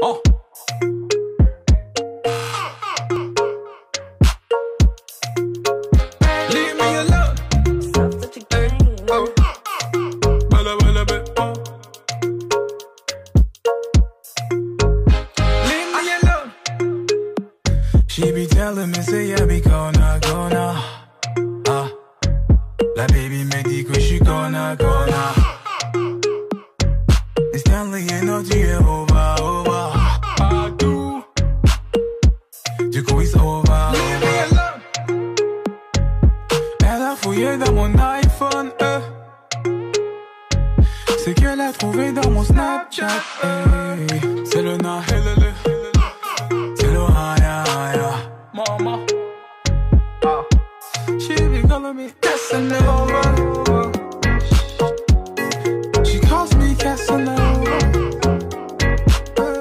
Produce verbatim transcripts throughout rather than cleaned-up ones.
Oh. Leave me alone. Such a game. Oh. Bella, bella, bella, oh. Leave me alone. She be telling me, say, yeah, be gonna, gonna. Ah. La baby me dit que je suis gonna, gonna. Et Stanley et non, tu es over, over. Partout. Du coup, it's over. Leave me alone. Elle a fouillé dans mon iPhone, euh. C'est qu'elle a trouvé dans mon Snapchat, hey. C'est le na, helele. C'est le haya, haya. Mama. Ah. She be calling me Casanova. She calls me Casanova. Uh,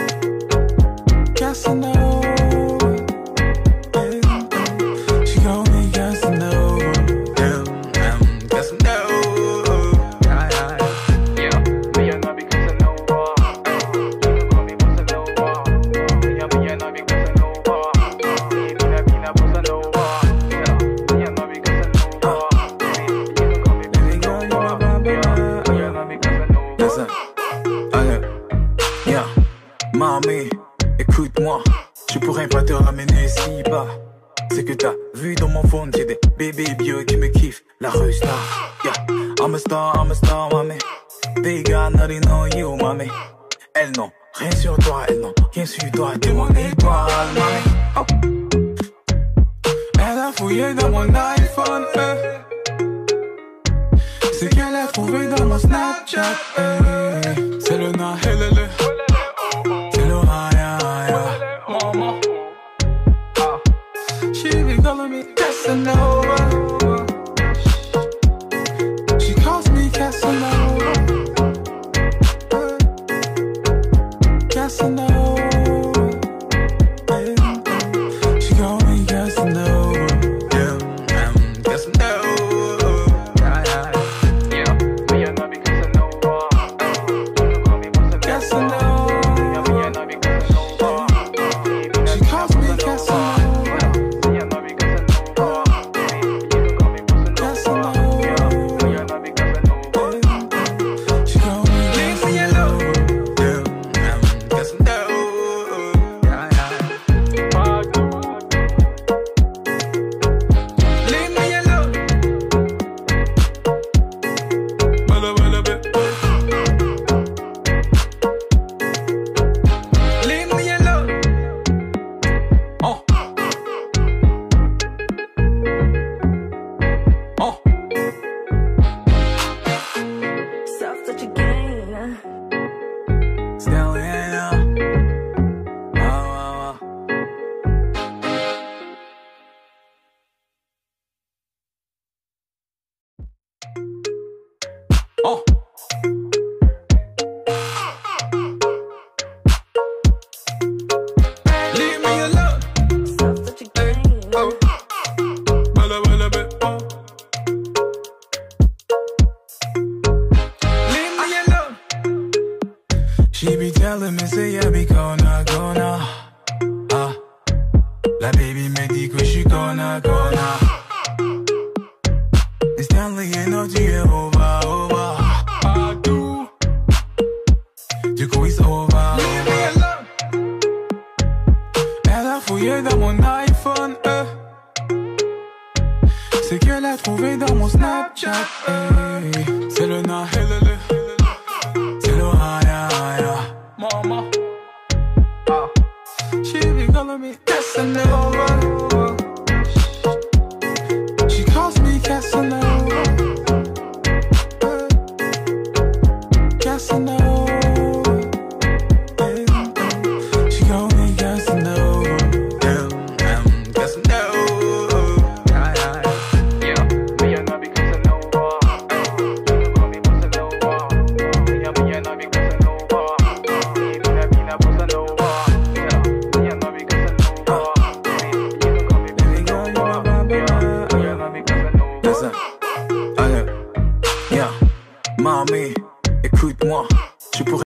Casanova. Yeah. She calls me Casanova. Yeah, yeah, Casanova. Yeah, yeah, yeah. Me and I be Casanova. You call me Casanova. Me and me and I be Casanova. Me and me and Casanova. Listen, allez, yeah, mamie, écoute-moi, je pourrais pas te ramener si bas. C'est que t'as vu dans mon phone, j'ai des bébés vieux qui me kiffent, la rue star, yeah. I'm a star, I'm a star, mamie. They got nothing on you, mamie. Elles n'ont rien sur toi, elles n'ont rien sur toi, t'es mon étoile, mamie. Oh. Elle a fouillé dans mon iPhone, euh. C'est qu'elle a trouvé dans mon Snapchat, hey. C'est le na, helele. C'est le haya, haya. Mama. Ah. She be calling me Casanova. She calls me Casanova. Uh, Casanova. Yeah. She calls me Casanova. Yeah, I'm Casanova. Oh. Leave me alone. Such a game. Oh. Bella, bella, bella, oh. Leave me alone. She be telling me, say, yeah, be gonna, gonna. Ah. La baby me dit que je suis gonna, gonna. Et Stanley et non, tu es over, over. Partout. Du coup, it's over. Leave me alone. Elle a fouillé dans mon iPhone, euh. C'est qu'elle a trouvé dans mon Snapchat, hey. C'est le na, helele.